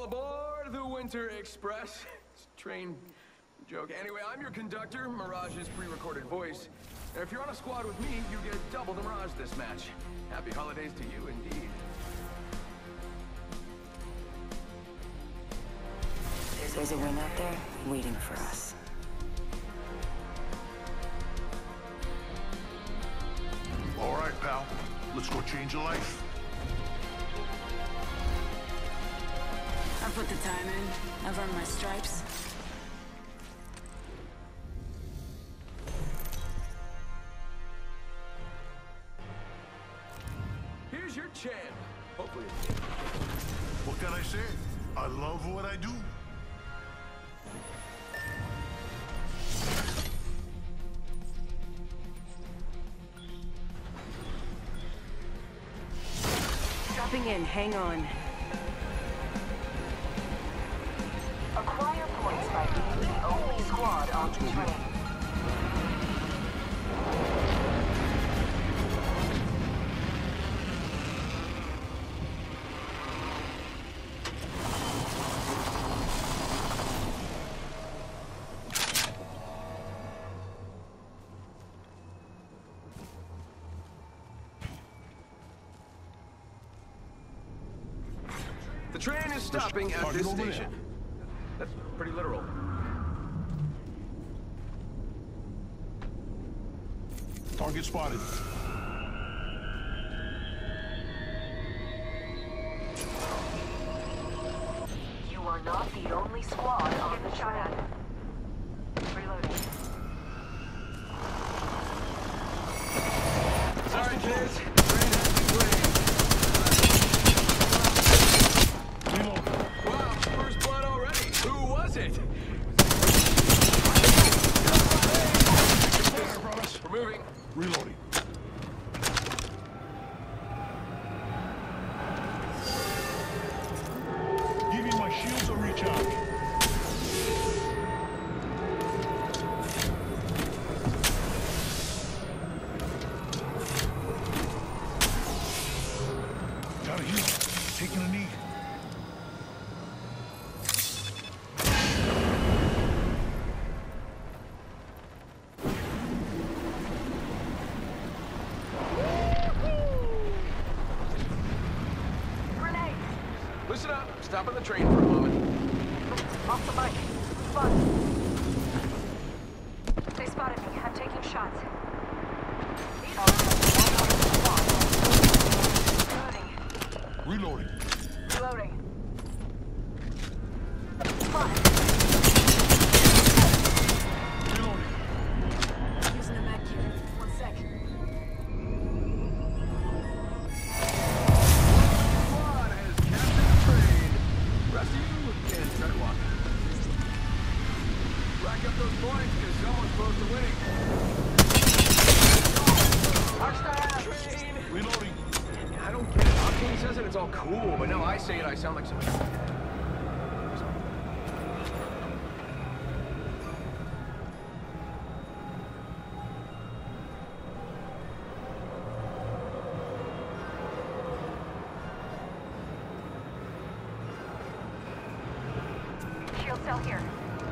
All aboard the Winter Express. It's a train joke. Anyway, I'm your conductor, Mirage's pre-recorded voice. And if you're on a squad with me, you get double the Mirage this match. Happy holidays to you, indeed. There's a win out there waiting for us. All right, pal. Let's go change a life. I put the time in. I've earned my stripes. Here's your chance. Hopefully. What can I say? I love what I do. Dropping in, hang on. Acquire points by being the only squad on the train. The train is stopping at this station. That's pretty literal. Target spotted. You are not the only squad on the train. Reloading. Sorry, kids. Train has been green. Reload. Wow, first blood already. Who was it? We're moving. Reloading. Give me my shields a recharge. Got a heal. Taking a knee. Grenade! Listen up. Stopping the train for a moment. Off the mic. Spot. They spotted me. I'm taking shots. Reloading. Reloading. Spotted. Reloading. Using a med kit. 1 sec. Squad has captured the train. Rest of you can tread water. Rack up those points, because someone's close to winning. Hostile train! Reloading. I don't get it. Octane says it, it's all cool, but now I say it, I sound like some... Shield cell here.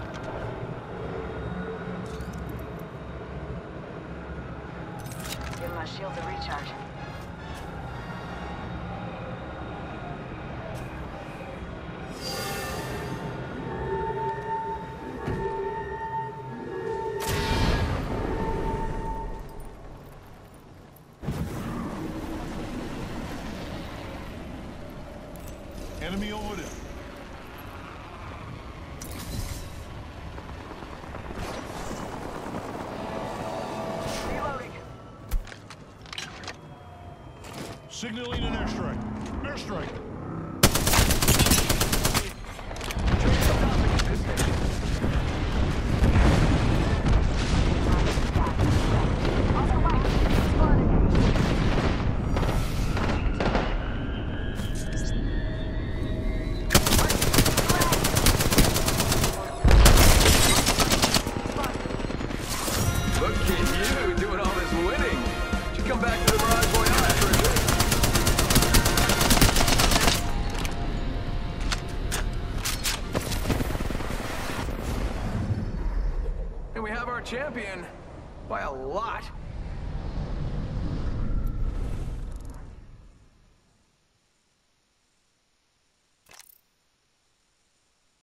Give my shields a recharge. Enemy over there. Reloading. Signaling an airstrike. Airstrike. Look at you doing all this winning. You come back to the Mirage Voyage for a drink. champion by a lot.